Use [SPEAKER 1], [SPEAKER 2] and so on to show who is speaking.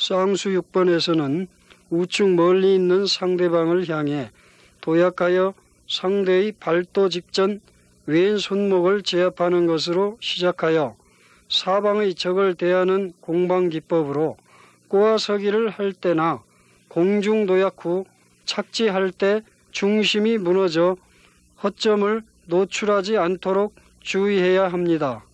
[SPEAKER 1] 쌍수 6번에서는 우측 멀리 있는 상대방을 향해 도약하여 상대의 발도 직전 왼손목을 제압하는 것으로 시작하여 사방의 적을 대하는 공방기법으로 꼬아서기를 할 때나 공중도약 후 착지할 때 중심이 무너져 허점을 노출하지 않도록 주의해야 합니다.